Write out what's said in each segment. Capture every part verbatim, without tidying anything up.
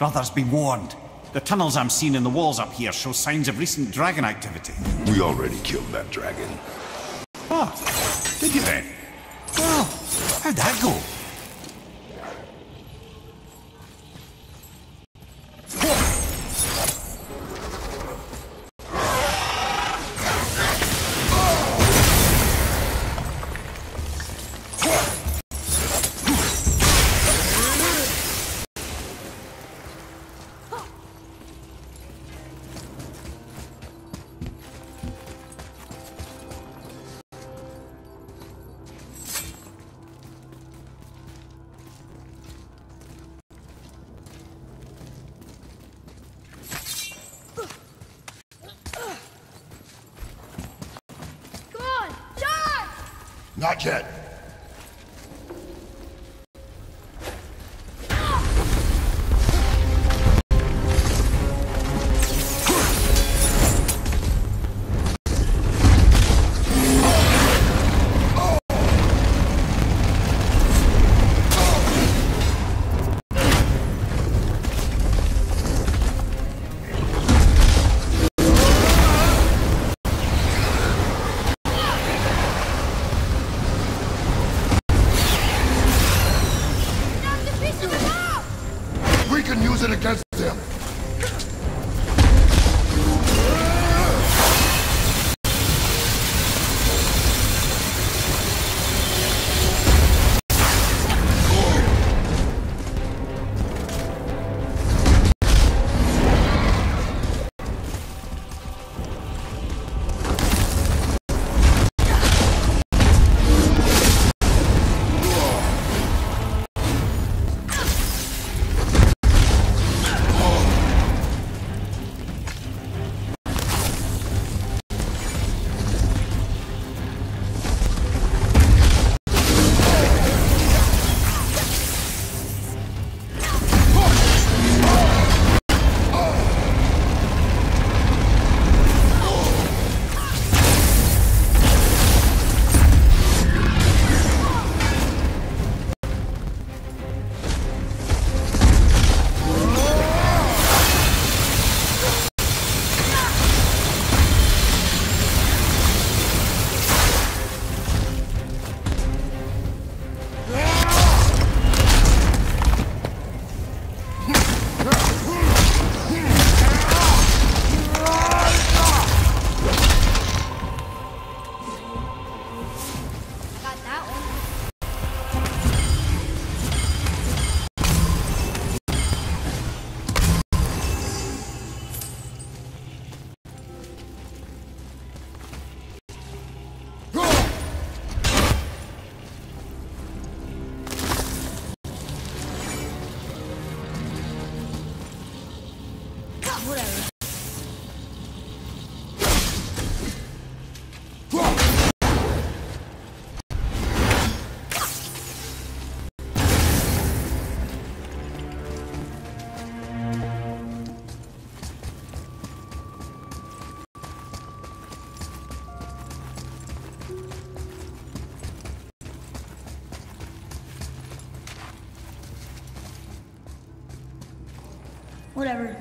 Brothers, be warned. The tunnels I'm seeing in the walls up here show signs of recent dragon activity. We already killed that dragon. Oh, did you then? Well, how'd that go? Not yet. Against them. Whatever.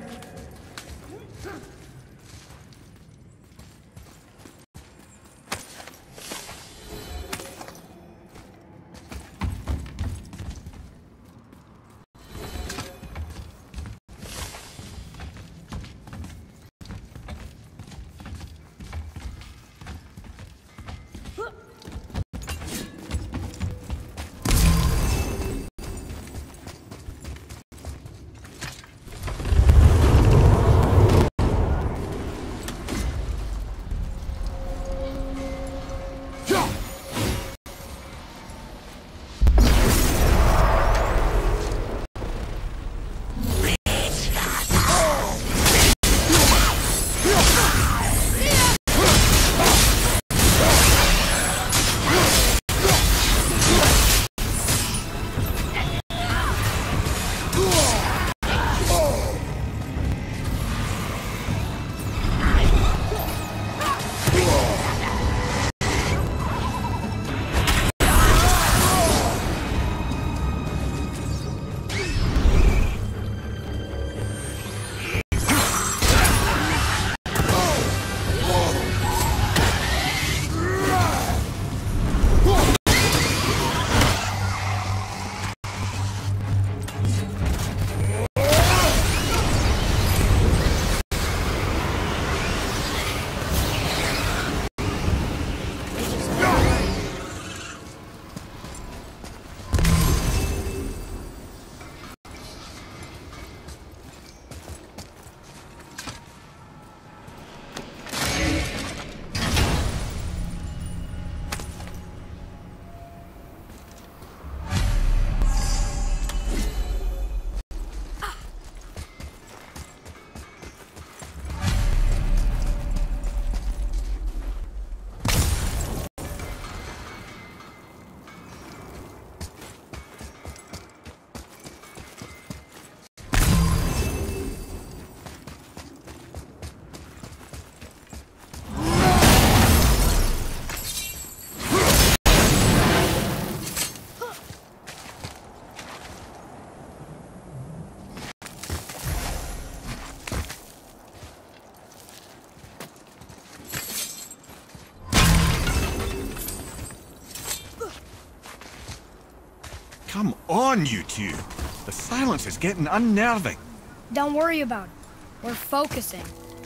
Come on, you two. The silence is getting unnerving. Don't worry about it. We're focusing.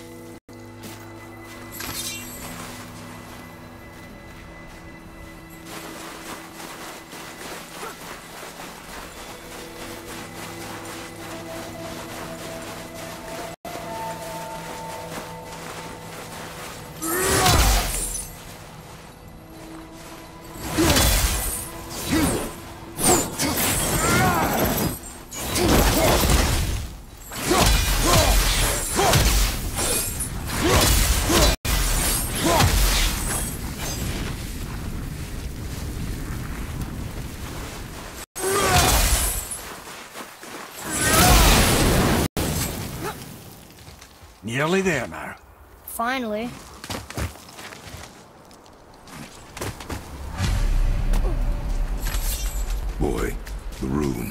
Nearly there now. Finally. Boy, the room.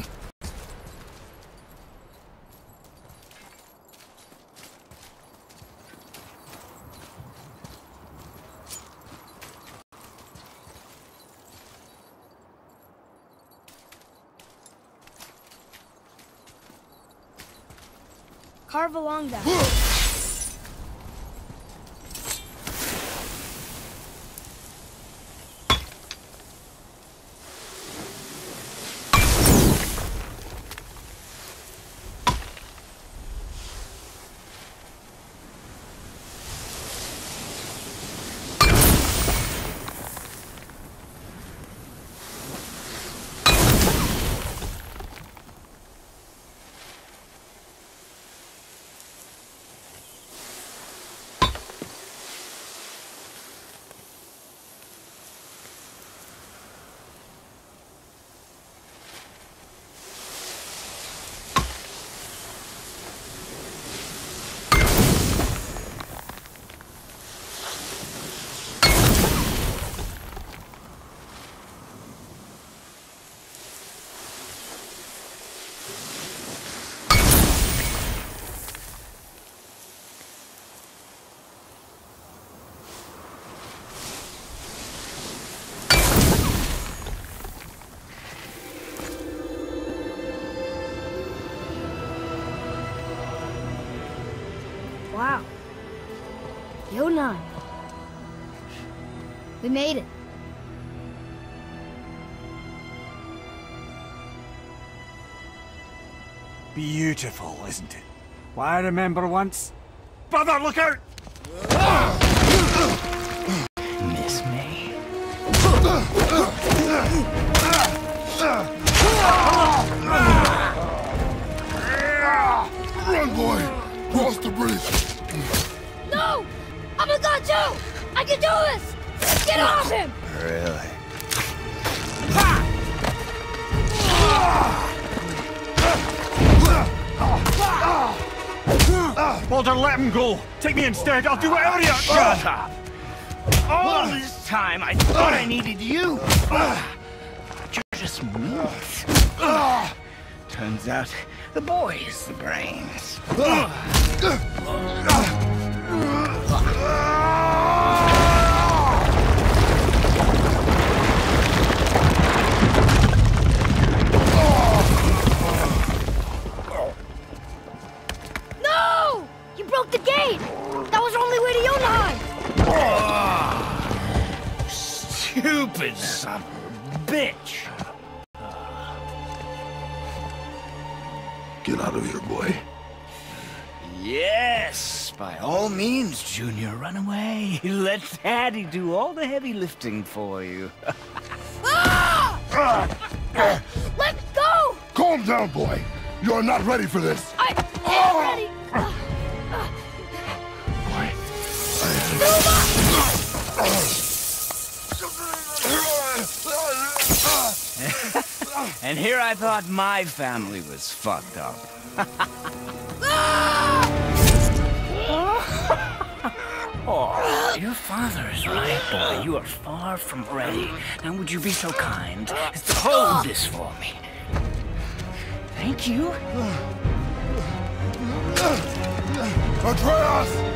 Carve along that. Wow. You nine. We made it. Beautiful, isn't it? Why, I remember once... Brother, look out! Miss me? Run, boy! Cross the bridge! No! I'm a god too! I can do this! Get off him! Really? Balder, let him go! Take me instead, I'll do whatever you... Shut up! All this time I thought I needed you! But you're just meat. Turns out the boy is the brains. No! You broke the gate! That was our only way to Jotunheim! Oh, stupid son of a bitch! Get out of here, boy. Yes, by all means, Junior, run away. Let Daddy do all the heavy lifting for you. Ah! Let go! Calm down, boy. You're not ready for this. I am ready! And here I thought my family was fucked up. Oh, your father is right, boy. You are far from ready. Now would you be so kind as to hold this for me? Thank you. Atreus!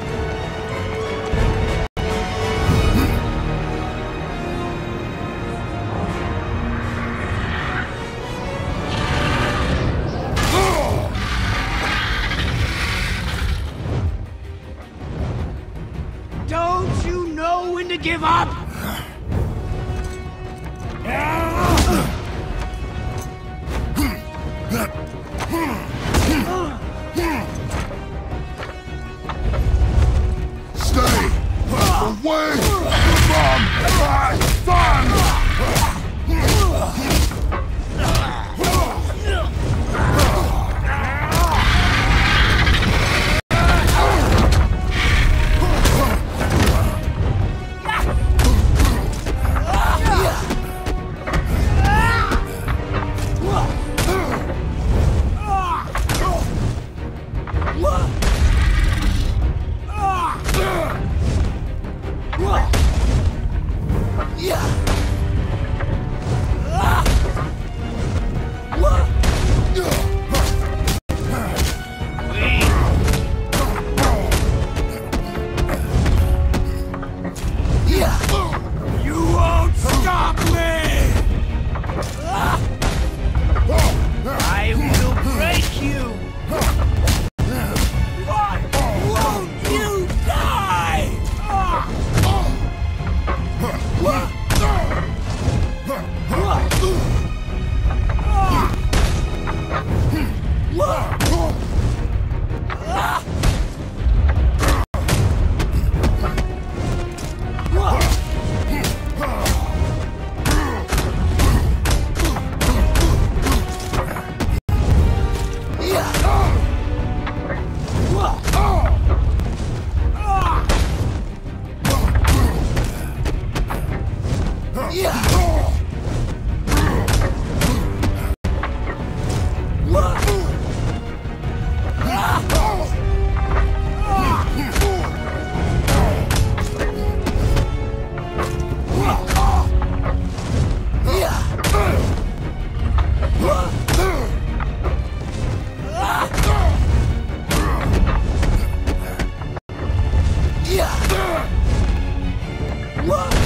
What?